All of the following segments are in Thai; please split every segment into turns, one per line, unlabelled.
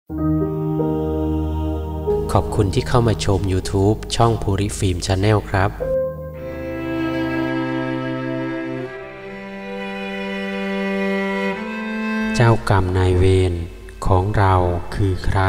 ขอบคุณที่เข้ามาชม YouTube ช่องภูริฟิล์มชาแนลครับเจ้ากรรมนายเวรของเราคือใคร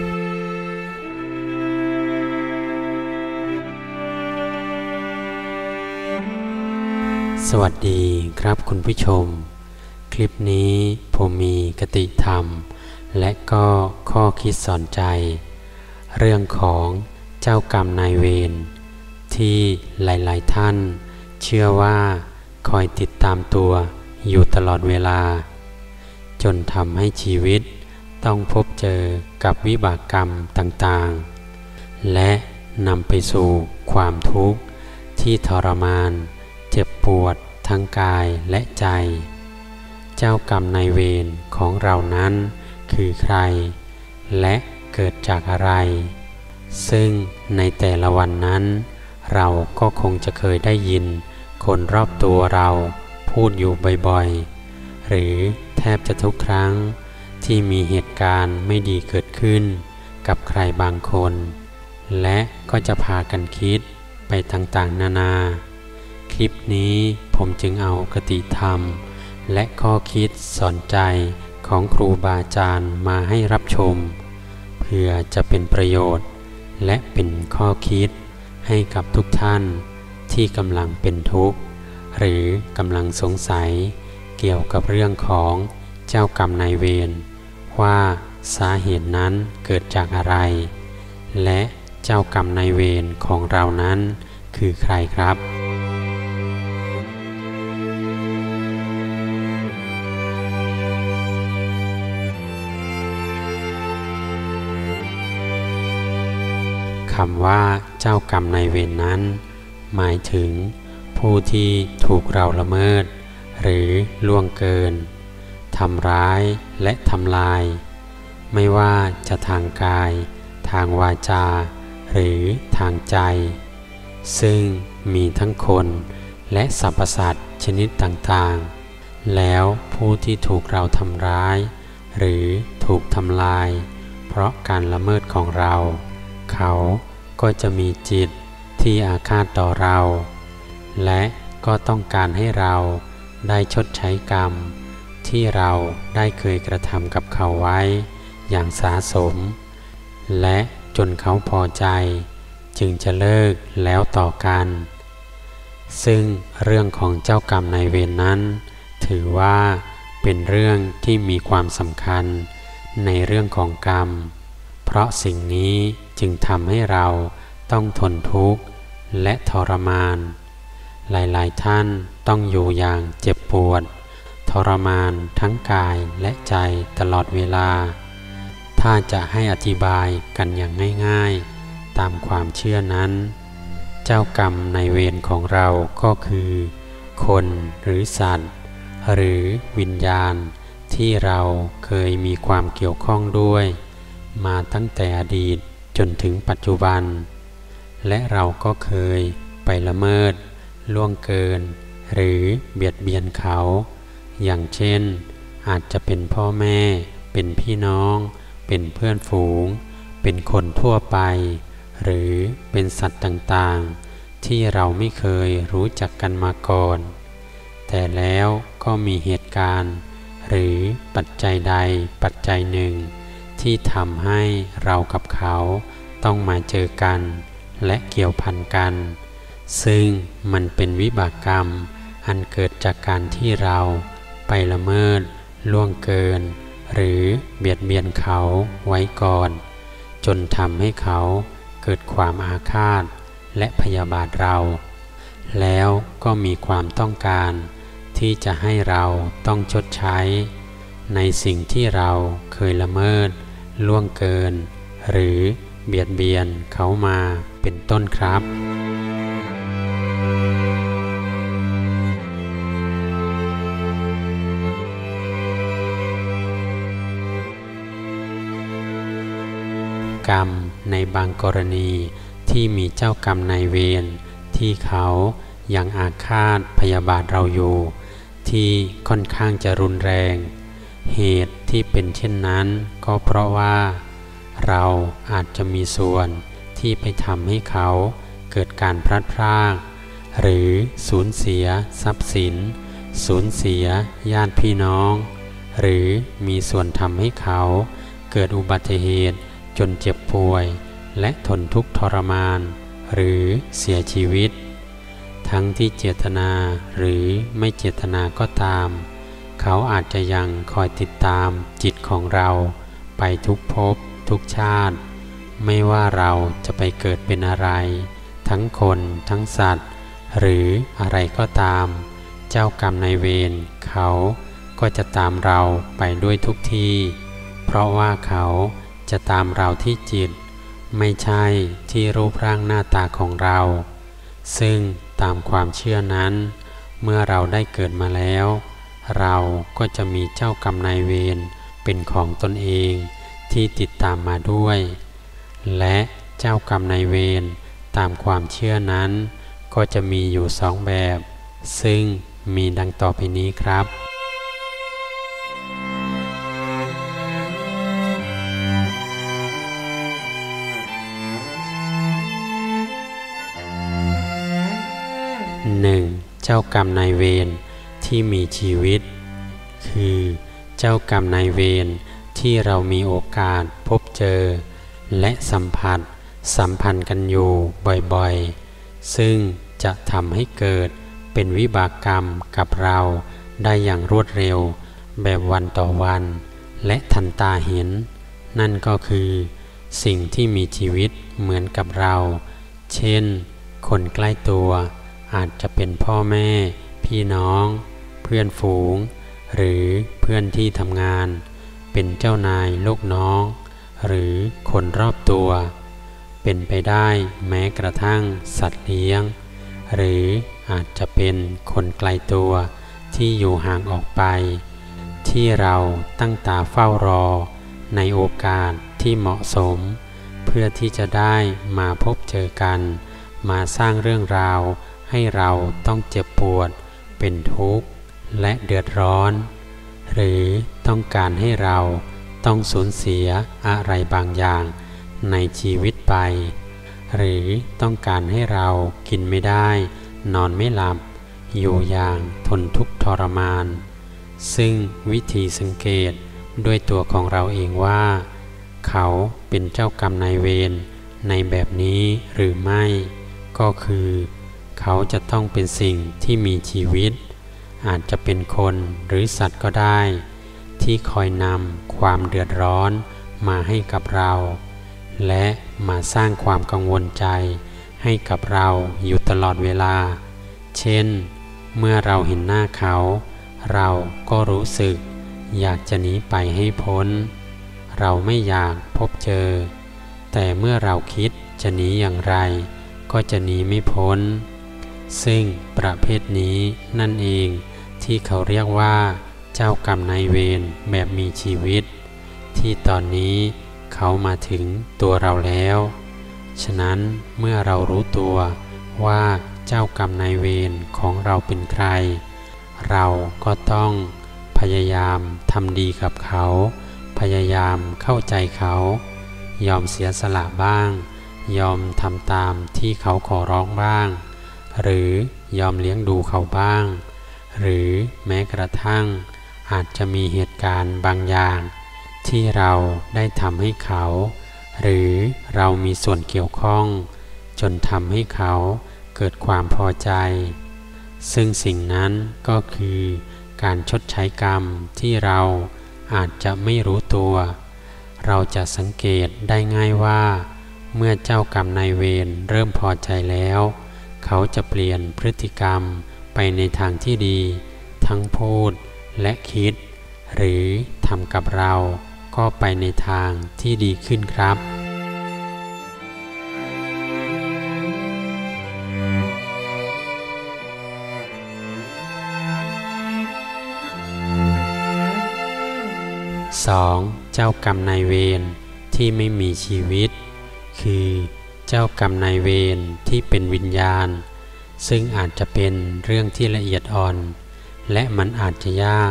สวัสดีครับคุณผู้ชมคลิปนี้ผมมีคติธรรมและก็ข้อคิดสอนใจเรื่องของเจ้ากรรมนายเวรที่หลายๆท่านเชื่อว่าคอยติดตามตัวอยู่ตลอดเวลาจนทำให้ชีวิตต้องพบเจอกับวิบากกรรมต่างๆและนำไปสู่ความทุกข์ที่ทรมานเจ็บปวดทั้งกายและใจเจ้ากรรมนายเวรของเรานั้นคือใครและเกิดจากอะไรซึ่งในแต่ละวันนั้นเราก็คงจะเคยได้ยินคนรอบตัวเราพูดอยู่บ่อยๆหรือแทบจะทุกครั้งที่มีเหตุการณ์ไม่ดีเกิดขึ้นกับใครบางคนและก็จะพากันคิดไปต่างๆนานาคลิปนี้ผมจึงเอาคติธรรมและข้อคิดสอนใจของครูบาอาจารย์มาให้รับชมเพื่อจะเป็นประโยชน์และเป็นข้อคิดให้กับทุกท่านที่กำลังเป็นทุกข์หรือกำลังสงสัยเกี่ยวกับเรื่องของเจ้ากรรมนายเวรว่าสาเหตุนั้นเกิดจากอะไรและเจ้ากรรมนายเวรของเรานั้นคือใครครับคำว่าเจ้ากรรมนายเวรนั้นหมายถึงผู้ที่ถูกเราละเมิดหรือล่วงเกินทำร้ายและทำลายไม่ว่าจะทางกายทางวาจาหรือทางใจซึ่งมีทั้งคนและสรรพสัตว์ชนิดต่างๆแล้วผู้ที่ถูกเราทำร้ายหรือถูกทำลายเพราะการละเมิดของเราเขาก็จะมีจิตที่อาฆาตต่อเราและก็ต้องการให้เราได้ชดใช้กรรมที่เราได้เคยกระทำกับเขาไว้อย่างสาสมและจนเขาพอใจจึงจะเลิกแล้วต่อกันซึ่งเรื่องของเจ้ากรรมนายเวรนั้นถือว่าเป็นเรื่องที่มีความสำคัญในเรื่องของกรรมเพราะสิ่งนี้จึงทำให้เราต้องทนทุกข์และทรมานหลายๆท่านต้องอยู่อย่างเจ็บปวดทรมานทั้งกายและใจตลอดเวลาถ้าจะให้อธิบายกันอย่างง่ายๆตามความเชื่อนั้นเจ้ากรรมนายเวรของเราก็คือคนหรือสัตว์หรือวิญญาณที่เราเคยมีความเกี่ยวข้องด้วยมาตั้งแต่อดีตจนถึงปัจจุบันและเราก็เคยไปละเมิดล่วงเกินหรือเบียดเบียนเขาอย่างเช่นอาจจะเป็นพ่อแม่เป็นพี่น้องเป็นเพื่อนฝูงเป็นคนทั่วไปหรือเป็นสัตว์ต่างๆที่เราไม่เคยรู้จักกันมาก่อนแต่แล้วก็มีเหตุการณ์หรือปัจจัยใดปัจจัยหนึ่งที่ทำให้เรากับเขาต้องมาเจอกันและเกี่ยวพันกันซึ่งมันเป็นวิบากกรรมอันเกิดจากการที่เราไปละเมิดล่วงเกินหรือเบียดเบียนเขาไว้ก่อนจนทำให้เขาเกิดความอาฆาตและพยาบาทเราแล้วก็มีความต้องการที่จะให้เราต้องชดใช้ในสิ่งที่เราเคยละเมิดล่วงเกินหรือเบียดเบียนเขามาเป็นต้นครับกรรมในบางกรณีที่มีเจ้ากรรมนายเวรที่เขายังอาฆาตพยาบาทเราอยู่ที่ค่อนข้างจะรุนแรงเหตุที่เป็นเช่นนั้นก็เพราะว่าเราอาจจะมีส่วนที่ไปทำให้เขาเกิดการพลัดพรากหรือสูญเสียทรัพย์สินสูญเสียญาติพี่น้องหรือมีส่วนทำให้เขาเกิดอุบัติเหตุจนเจ็บป่วยและทนทุกข์ทรมานหรือเสียชีวิตทั้งที่เจตนาหรือไม่เจตนาก็ตามเขาอาจจะยังคอยติดตามจิตของเราไปทุกภพทุกชาติไม่ว่าเราจะไปเกิดเป็นอะไรทั้งคนทั้งสัตว์หรืออะไรก็ตามเจ้ากรรมนายเวรเขาก็จะตามเราไปด้วยทุกที่เพราะว่าเขาจะตามเราที่จิตไม่ใช่ที่รูปร่างหน้าตาของเราซึ่งตามความเชื่อนั้นเมื่อเราได้เกิดมาแล้วเราก็จะมีเจ้ากรรมนายเวรเป็นของตนเองที่ติดตามมาด้วยและเจ้ากรรมนายเวรตามความเชื่อนั้นก็จะมีอยู่สองแบบซึ่งมีดังต่อไปนี้ครับ 1. เจ้ากรรมนายเวรที่มีชีวิตคือเจ้ากรรมนายเวรที่เรามีโอกาสพบเจอและสัมพันธ์กันอยู่บ่อยๆซึ่งจะทำให้เกิดเป็นวิบากกรรมกับเราได้อย่างรวดเร็วแบบวันต่อวันและทันตาเห็นนั่นก็คือสิ่งที่มีชีวิตเหมือนกับเราเช่นคนใกล้ตัวอาจจะเป็นพ่อแม่พี่น้องเพื่อนฝูงหรือเพื่อนที่ทำงานเป็นเจ้านายลูกน้องหรือคนรอบตัวเป็นไปได้แม้กระทั่งสัตว์เลี้ยงหรืออาจจะเป็นคนไกลตัวที่อยู่ห่างออกไปที่เราตั้งตาเฝ้ารอในโอกาสที่เหมาะสมเพื่อที่จะได้มาพบเจอกันมาสร้างเรื่องราวให้เราต้องเจ็บปวดเป็นทุกข์และเดือดร้อนหรือต้องการให้เราต้องสูญเสียอะไรบางอย่างในชีวิตไปหรือต้องการให้เรากินไม่ได้นอนไม่หลับอยู่อย่างทนทุกข์ทรมานซึ่งวิธีสังเกตด้วยตัวของเราเองว่าเขาเป็นเจ้ากรรมนายเวรในแบบนี้หรือไม่ก็คือเขาจะต้องเป็นสิ่งที่มีชีวิตอาจจะเป็นคนหรือสัตว์ก็ได้ที่คอยนำความเดือดร้อนมาให้กับเราและมาสร้างความกังวลใจให้กับเราอยู่ตลอดเวลาเช่นเมื่อเราเห็นหน้าเขาเราก็รู้สึกอยากจะหนีไปให้พ้นเราไม่อยากพบเจอแต่เมื่อเราคิดจะหนีอย่างไรก็จะหนีไม่พ้นซึ่งประเภทนี้นั่นเองที่เขาเรียกว่าเจ้ากรรมนายเวรแบบมีชีวิตที่ตอนนี้เขามาถึงตัวเราแล้วฉะนั้นเมื่อเรารู้ตัวว่าเจ้ากรรมนายเวรของเราเป็นใครเราก็ต้องพยายามทำดีกับเขาพยายามเข้าใจเขายอมเสียสละบ้างยอมทำตามที่เขาขอร้องบ้างหรือยอมเลี้ยงดูเขาบ้างหรือแม้กระทั่งอาจจะมีเหตุการณ์บางอย่างที่เราได้ทำให้เขาหรือเรามีส่วนเกี่ยวข้องจนทำให้เขาเกิดความพอใจซึ่งสิ่งนั้นก็คือการชดใช้กรรมที่เราอาจจะไม่รู้ตัวเราจะสังเกตได้ง่ายว่าเมื่อเจ้ากรรมนายเวรเริ่มพอใจแล้วเขาจะเปลี่ยนพฤติกรรมไปในทางที่ดีทั้งพูดและคิดหรือทำกับเราก็ไปในทางที่ดีขึ้นครับ 2. เจ้ากรรมนายเวรที่ไม่มีชีวิตคือเจ้ากรรมนายเวรที่เป็นวิญญาณซึ่งอาจจะเป็นเรื่องที่ละเอียดอ่อนและมันอาจจะยากท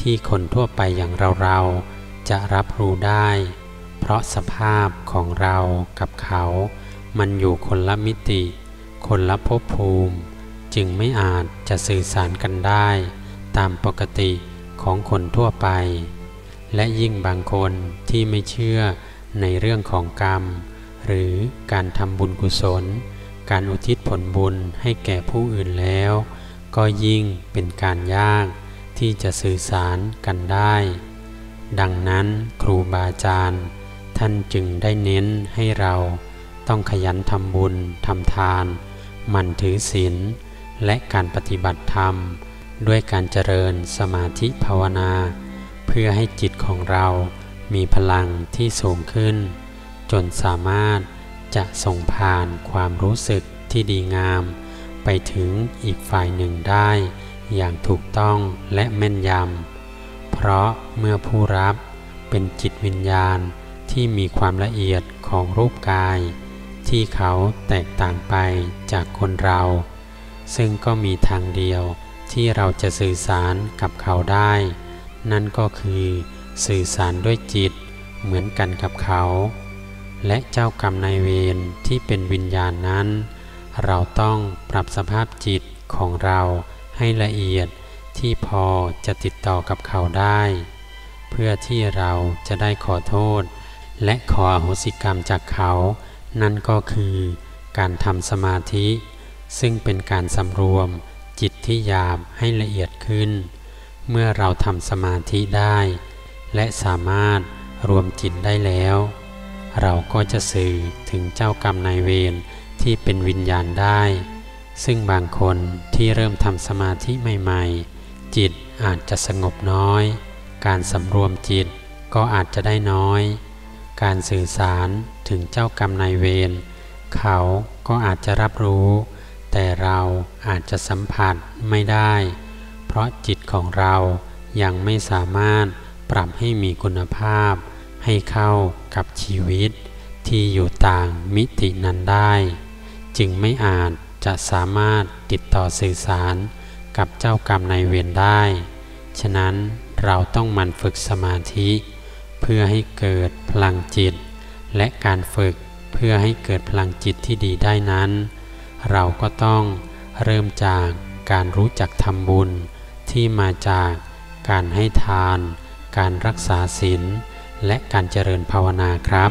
ที่คนทั่วไปอย่างเราจะรับรู้ได้เพราะสภาพของเรากับเขามันอยู่คนละมิติคนละภพภูมิจึงไม่อาจจะสื่อสารกันได้ตามปกติของคนทั่วไปและยิ่งบางคนที่ไม่เชื่อในเรื่องของกรรมหรือการทำบุญกุศลการอุทิศผลบุญให้แก่ผู้อื่นแล้วก็ยิ่งเป็นการยากที่จะสื่อสารกันได้ดังนั้นครูบาอาจารย์ท่านจึงได้เน้นให้เราต้องขยันทำบุญทำทานหมั่นถือศีลและการปฏิบัติธรรมด้วยการเจริญสมาธิภาวนาเพื่อให้จิตของเรามีพลังที่สูงขึ้นจนสามารถจะส่งผ่านความรู้สึกที่ดีงามไปถึงอีกฝ่ายหนึ่งได้อย่างถูกต้องและแม่นยำเพราะเมื่อผู้รับเป็นจิตวิญญาณที่มีความละเอียดของรูปกายที่เขาแตกต่างไปจากคนเราซึ่งก็มีทางเดียวที่เราจะสื่อสารกับเขาได้นั่นก็คือสื่อสารด้วยจิตเหมือนกันกับเขาและเจ้ากรรมนายเวรที่เป็นวิญญาณนั้นเราต้องปรับสภาพจิตของเราให้ละเอียดที่พอจะติดต่อกับเขาได้เพื่อที่เราจะได้ขอโทษและขออโหสิกรรมจากเขานั่นก็คือการทำสมาธิซึ่งเป็นการสำรวมจิตที่หยาบให้ละเอียดขึ้นเมื่อเราทำสมาธิได้และสามารถรวมจิตได้แล้วเราก็จะสื่อถึงเจ้ากรรมนายเวรที่เป็นวิญญาณได้ซึ่งบางคนที่เริ่มทำสมาธิใหม่ๆจิตอาจจะสงบน้อยการสำรวมจิตก็อาจจะได้น้อยการสื่อสารถึงเจ้ากรรมนายเวรเขาก็อาจจะรับรู้แต่เราอาจจะสัมผัสไม่ได้เพราะจิตของเรายังไม่สามารถปรับให้มีคุณภาพให้เข้ากับชีวิตที่อยู่ต่างมิตินั้นได้จึงไม่อาจจะสามารถติดต่อสื่อสารกับเจ้ากรรมนายเวรได้ฉะนั้นเราต้องหมั่นฝึกสมาธิเพื่อให้เกิดพลังจิตและการฝึกเพื่อให้เกิดพลังจิตที่ดีได้นั้นเราก็ต้องเริ่มจากการรู้จักทำบุญที่มาจากการให้ทานการรักษาศีลและการเจริญภาวนาครับ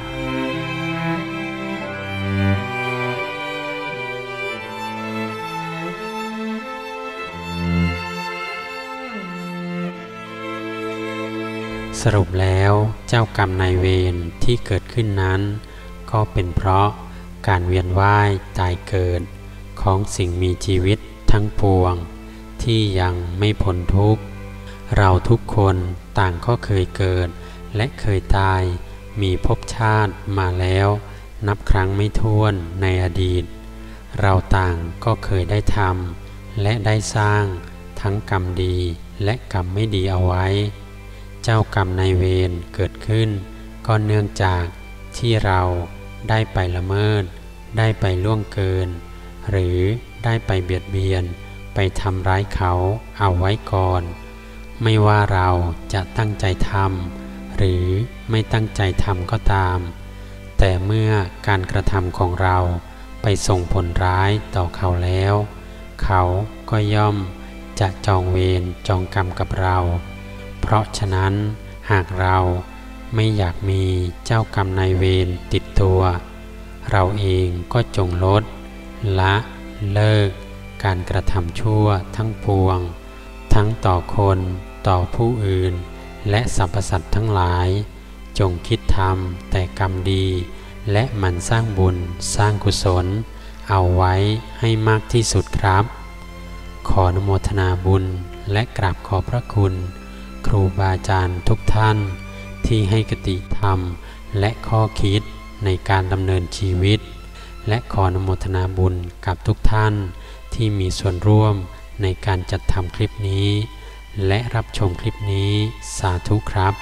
สรุปแล้วเจ้ากรรมนายเวรที่เกิดขึ้นนั้นก็เป็นเพราะการเวียนว่ายตายเกิดของสิ่งมีชีวิตทั้งปวงที่ยังไม่พ้นทุกข์เราทุกคนต่างก็เคยเกิดและเคยตายมีภพชาติมาแล้วนับครั้งไม่ถ้วนในอดีตเราต่างก็เคยได้ทำและได้สร้างทั้งกรรมดีและกรรมไม่ดีเอาไว้เจ้ากรรมนายเวรเกิดขึ้นก็เนื่องจากที่เราได้ไปละเมิดได้ไปล่วงเกินหรือได้ไปเบียดเบียนไปทำร้ายเขาเอาไว้ก่อนไม่ว่าเราจะตั้งใจทำหรือไม่ตั้งใจทำก็ตามแต่เมื่อการกระทำของเราไปส่งผลร้ายต่อเขาแล้วเขาก็ย่อมจะจองเวรจองกรรมกับเราเพราะฉะนั้นหากเราไม่อยากมีเจ้ากรรมนายเวรติดตัวเราเองก็จงลดละเลิกการกระทำชั่วทั้งปวงทั้งต่อคนต่อผู้อื่นและสรรพสัตว์ทั้งหลายจงคิดทำแต่กรรมดีและหมั่นสร้างบุญสร้างกุศลเอาไว้ให้มากที่สุดครับขออนุโมทนาบุญและกราบขอบพระคุณครูบาอาจารย์ทุกท่านที่ให้คติธรรมและข้อคิดในการดำเนินชีวิตและขออนุโมทนาบุญกับทุกท่านที่มีส่วนร่วมในการจัดทำคลิปนี้และรับชมคลิปนี้สาธุครับ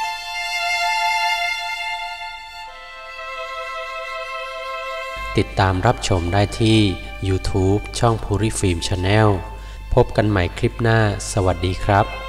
ติดตามรับชมได้ที่ YouTube ช่องภูริฟิล์ม Channel พบกันใหม่คลิปหน้าสวัสดีครับ